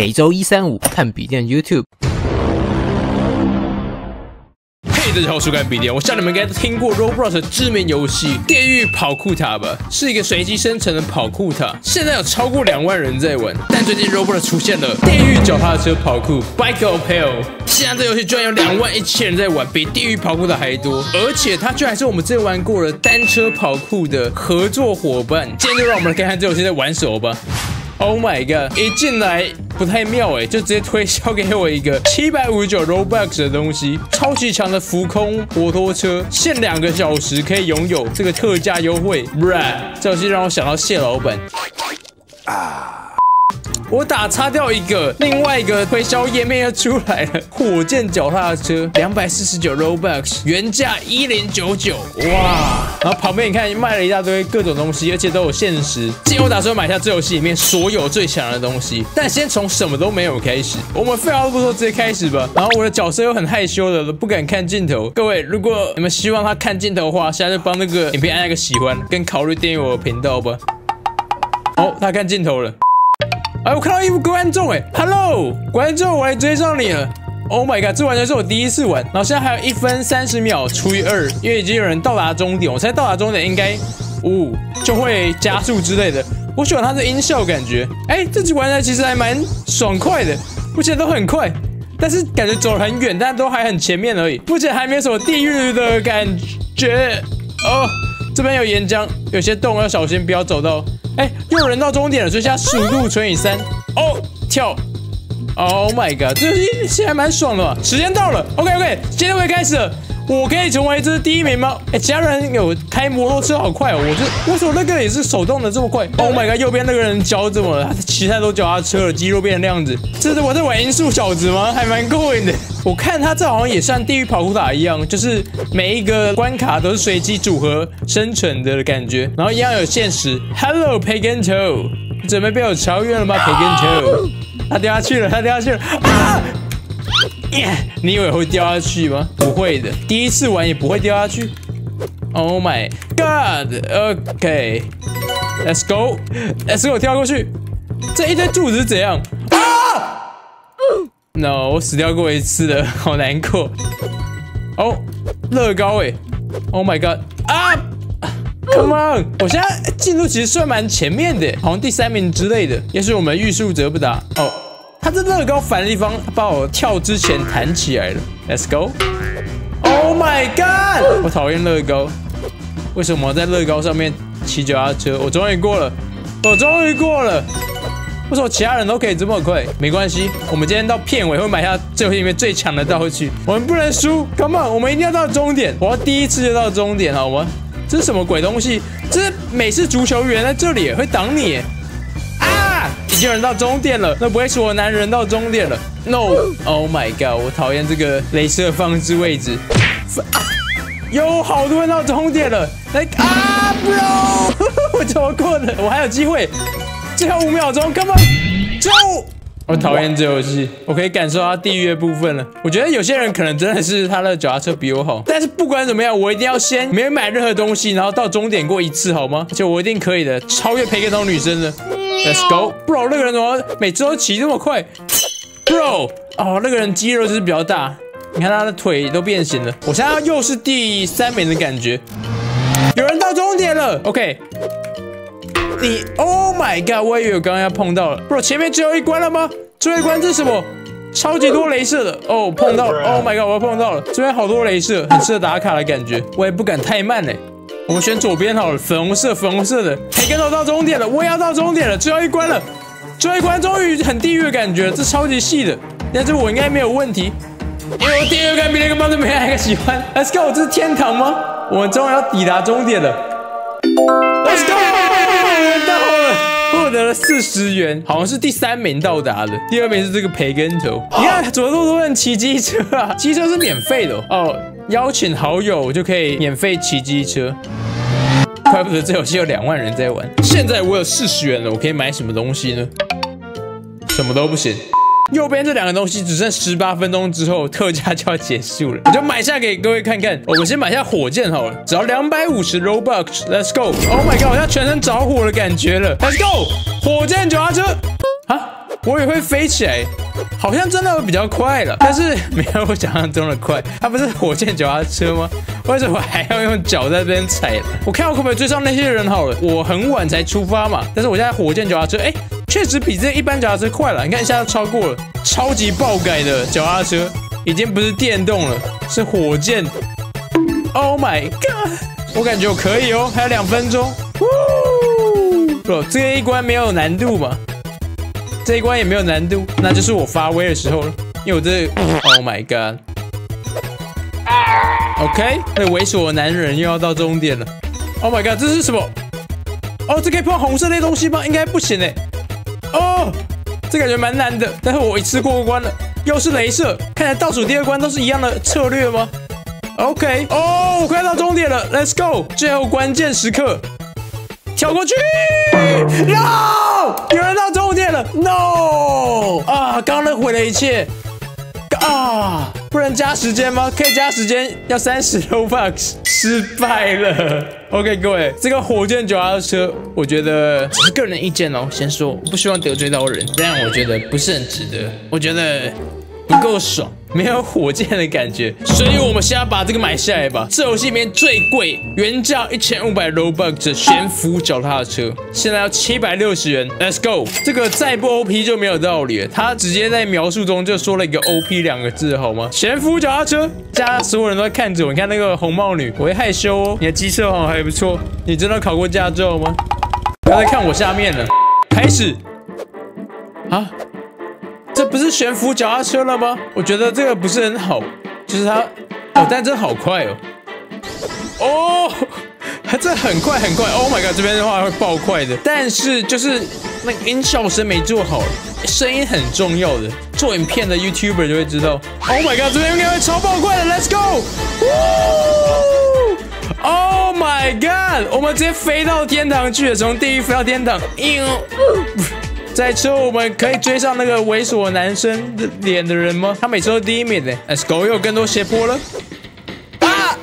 每周1、3、5看笔电 YouTube。 大家好，我是干笔电。我想你们应该都听过 Roblox 的知名游戏《地狱跑酷塔》吧？是一个随机生成的跑酷塔，现在有超过2万人在玩。但最近 Roblox 出现了地狱脚踏车跑酷 Bike of Hell， 现在这游戏居然有21000人在玩，比地狱跑酷塔还多。而且它居然是我们之前玩过的单车跑酷的合作伙伴。今天就让我们来看看这游戏在玩什么吧。Oh my god！ 一进来不太妙就直接推销给我一个759 Robux 的东西，超级强的浮空摩托车，限2个小时可以拥有这个特价优惠。这游戏让我想到谢老板我打擦掉一个，另外一个推销页面又出来了。火箭脚踏车249 Robux， 原价1099，哇！然后旁边你看卖了一大堆各种东西，而且都有限时。今天我打算买下这游戏里面所有最强的东西，但先从什么都没有开始。我们废话不说，直接开始吧。然后我的角色又很害羞的，不敢看镜头。各位，如果你们希望他看镜头的话，现在就帮那个影片按那个喜欢，跟考虑订阅我的频道吧。哦，他看镜头了。哎，我看到一个观众，Hello， 观众，我来追上你了。Oh my god， 这完全是我第一次玩。然后现在还有1分30秒除以2，因为已经有人到达终点。我猜到达终点应该就会加速之类的。我喜欢它的音效感觉。这集玩起来其实还蛮爽快的，目前都很快，但是感觉走了很远，但都还很前面而已。目前还没有什么地狱的感觉。哦，这边有岩浆，有些洞要小心，不要走到。又有人到终点了，所以现在速度乘以3。哦，跳 ！Oh my god， 这游戏现在还蛮爽的吧？时间到了 ，OK， 今天会开始了。我可以成为这第1名吗？其他人有开摩托车好快哦，为什么那个也是手动的这么快 ？Oh my god， 右边那个人脚怎么了？他骑太多脚踏车了，肌肉变成那样子。这是我在玩音速小子吗？还蛮过瘾的。我看他这好像也像地狱跑酷塔一样，就是每一个关卡都是随机组合生成的感觉，然后一样有限时。Hello Pagan Toe， 准备被我超越了吗 ？Pagan Toe， 他掉下去了，啊！你以为会掉下去吗？不会的，第一次玩也不会掉下去。Oh my god！OK，Let's go，Let's go， 跳过去。这一堆柱子是怎样？No， 我死掉过一次了，好难过。哦，乐高！Oh my god！ Come on！ 我现在进度其实算蛮前面的，好像第3名之类的，也许我们欲速则不达。哦。他这乐高反的地方把我跳之前弹起来了 ，Let's go！Oh my god！ 我讨厌乐高，为什么我在乐高上面骑脚踏车？我终于过了，为什么其他人都可以这么快？没关系，我们今天到片尾会买下这游戏里面最强的道具，我们不能输 ，Come on！ 我们一定要到终点，我要第一次就到终点，好吗？这是什么鬼东西？这是美式足球员在这里会挡你。已经有人到终点了，那不会是我男人到终点了 ？No！Oh my god！ 我讨厌这个雷射放置位置。有好多人到终点了 ，bro！ 我怎么过的？我还有机会，最后5秒钟 ，Come on！ 走！我讨厌这游戏，我可以感受到地狱的部分了。我觉得有些人可能真的是他的脚踏车比我好，但是不管怎么样，我一定要先没买任何东西，然后到终点过一次，好吗？而且我一定可以的，超越培根头女生的。Let's go, bro！ 那个人怎么每次都骑这么快 ，bro？ 哦，那个人肌肉就是比较大，你看他的腿都变形了。我现在又是第3名的感觉，有人到终点了 ，OK。Oh my god！ 我以为我刚刚要碰到了 ，bro， 前面最后一关了吗？最后一关这是什么？超级多雷射的哦，碰到了 ，Oh my god！ 我碰到了，这边好多雷射，很适合打卡的感觉。我也不敢太慢我们选左边好了，粉红色的。培根头到终点了，我也要到终点了，最后一关了，最后一关终于很地狱的感觉了，这超级细的，但是我应该没有问题，因为我第2关比那个帮助没来个喜欢。Let's go， 这是天堂吗？我们终于要抵达终点了 ，Let's go， 到了，获得了40元，好像是第3名到达的，第2名是这个培根头。你看，怎么那么多人骑机车啊？机车是免费的哦。邀请好友就可以免费骑机车，怪不得这游戏有2万人在玩。现在我有40元了，我可以买什么东西呢？什么都不行。右边这2个东西只剩18分钟之后特价就要结束了，我就买下给各位看看。我们先买下火箭好了，只要250 Robux。Let's go！ Oh my god， 我现在全身着火的感觉了。Let's go！ 火箭脚踏车啊！ 我也会飞起来，好像真的会比较快了，但是没有我想象中的快。它不是火箭脚踏车吗？为什么还要用脚在这边踩？我看我可不可以追上那些人好了。我很晚才出发嘛，但是我现在火箭脚踏车，哎，确实比这一般脚踏车快了。你看一下就超过了，超级爆改的脚踏车，已经不是电动了，是火箭。Oh my god！ 我感觉我可以哦，还有2分钟。不，这一关没有难度嘛？这一关也没有难度，那就是我发威的时候了。因为我这 ，Oh my god！OK， 那猥琐的男人又要到终点了。Oh my god， 这是什么？哦，这可以碰红色那东西吗？应该不行哎。哦，这感觉蛮难的，但是我一次过关了，又是雷射，看来倒数第2关都是一样的策略吗 ？OK， 哦，我快到终点了 ，Let's go！ 最后关键时刻。跳过去 ，No！ 有人到终点了 ，No！ 啊，刚刚那毁了一切啊！不能加时间吗？可以加时间，要30 Robux， 失败了。OK， 各位，这个火箭脚踏车，我觉得只是个人意见哦。先说，我不希望得罪到人，这样我觉得不是很值得。我觉得不够爽。没有火箭的感觉，所以我们现在把这个买下来吧。这游戏里面最贵，原价1500 Robux 的悬浮脚踏车，现在要760元。Let's go！ 这个再不 OP 就没有道理了。他直接在描述中就说了一个 OP 2个字，好吗？悬浮脚踏车，家所有人都在看着我。你看那个红帽女，我会害羞哦。你的机车好像还不错，你真的考过驾照吗？不要再看我下面了。开始啊！这不是悬浮脚踏车了吗？我觉得这个不是很好，就是它哦，但真好快哦！哦，它这很快很快 ！Oh my god， 这边的话会爆快的，但是就是那个音效声没做好，声音很重要的，做影片的 YouTuber 就会知道。Oh my god， 这边应该会超爆快的 ，Let's go！Oh my god， 我们直接飞到天堂去了，从地狱飞到天堂。在车我们可以追上那个猥琐男生的脸的人吗？他每次都第1名呢。Let's go， 又有更多斜坡了。啊！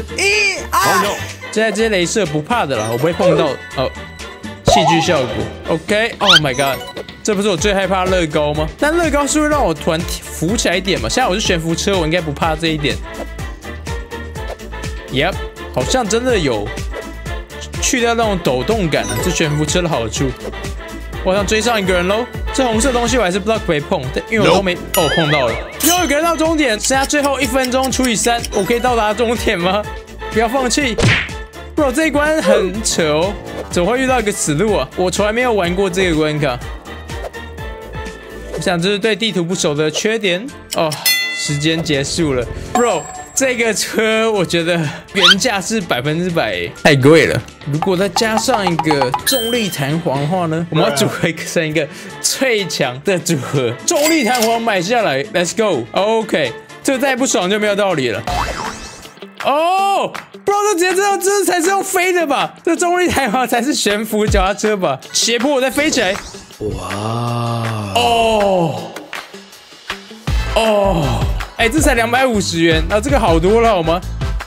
现在这些雷射不怕的啦，我不会碰到哦。戏剧效果 ，OK。Oh my god， 这不是我最害怕乐高吗？但乐高是会让我突然浮起来一点嘛。现在我是悬浮车，我应该不怕这一点。Yep， 好像真的有去掉那种抖动感了，这悬浮车的好处。我想追上一个人喽！这红色东西我还是不知道可不可以碰，但因为我都没哦碰到了。又有一个人到终点，剩下最后1分钟除以3，我可以到达终点吗？不要放弃 ，bro， 这一关很扯哦，怎么会遇到一个死路啊？我从来没有玩过这个关卡。我想这是对地图不熟的缺点哦。时间结束了 ，bro。这个车我觉得原价是100%，太贵了。如果再加上一个重力弹簧的话呢，我们要组合成一个最强的组合。重力弹簧买下来 ，Let's go。OK， 这个再不爽就没有道理了。哦 ，bro， 这直接这才是用飞的吧？这重力弹簧才是悬浮脚踏车吧？斜坡我再飞起来。哇！哦。哎，这才250元，那这个好多了好吗？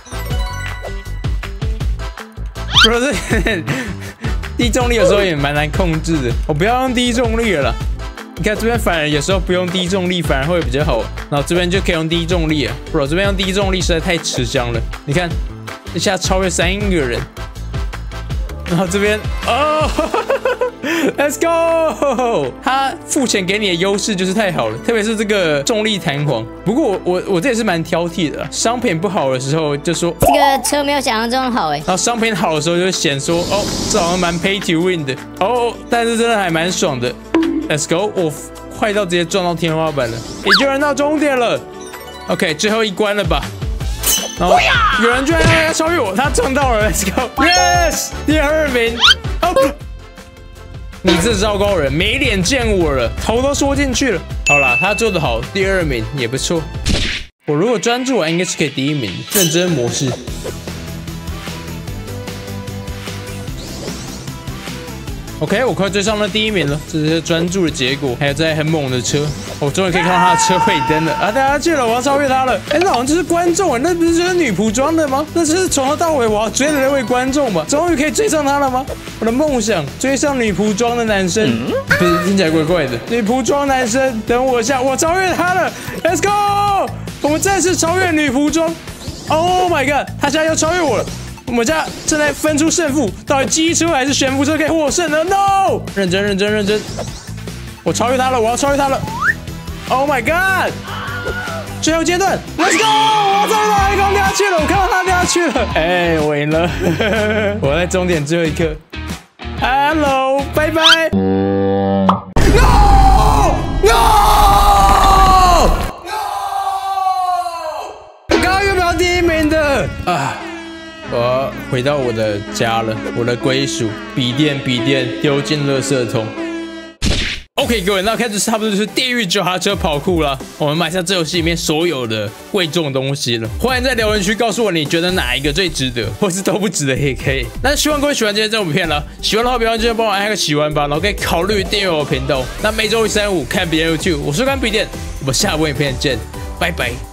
不是，低重力有时候也蛮难控制的，我不要用低重力了啦。你看这边反而有时候不用低重力反而会比较好，然后这边就可以用低重力了。不然这边用低重力实在太吃香了。你看，一下超越3个人，然后这边哦。Let's go！ 他付钱给你的优势就是太好了，特别是这个重力弹簧。不过我这也是蛮挑剔的啦，商品不好的时候就说这个车没有想象中好哎， 然后商品好的时候就显说哦，这好像蛮 pay to win 的哦，但是真的还蛮爽的。Let's go！ 我快到直接撞到天花板了，已经有人到终点了。OK， 最后一关了吧？然后有人居然要超越我，他撞到了 ，Let's go！Yes， 第2名。哦。你这糟糕人，没脸见我了，头都缩进去了。好啦，他做得好，第2名也不错。我如果专注，我应该是可以第1名。认真模式。 OK， 我快追上了第1名了，这是专注的结果。还有这台很猛的车，我终于可以看到他的车尾灯了啊！大家去了，我要超越他了。哎，那好像就是观众，那不是就是女仆装的吗？那是从头到尾我要追的那位观众吧？终于可以追上他了吗？我的梦想，追上女仆装的男生，不是听起来怪怪的。女仆装男生，等我一下，我超越他了 ，Let's go！ 我们再次超越女仆装。Oh my god， 他现在要超越我了。我们家正在分出胜负，到底机车还是悬浮车可以获胜呢 ？No！ 认真，认真，认真！我超越他了，我要超越他了 ！Oh my god！ 最后阶段 ，Let's go！ 我超越他，他刚掉下去了，我看到他掉下去了。哎，我赢了！我在终点最后一刻。Hello， 拜拜。No！ 我刚刚原本要第1名的啊！我要回到我的家了，我的归属，笔电丢进垃圾桶。OK， 各位，那开始差不多就是地狱脚踏车跑酷了。我们买下这游戏里面所有的贵重的东西了。欢迎在留言区告诉我你觉得哪一个最值得，或是都不值得也可以。那希望各位喜欢今天这部片了，喜欢的话别忘记帮我按个喜欢吧，然后可以考虑订阅我的频道。那每周1、3、5看笔电 YouTube， 我是看笔电，我们下部影片见，拜拜。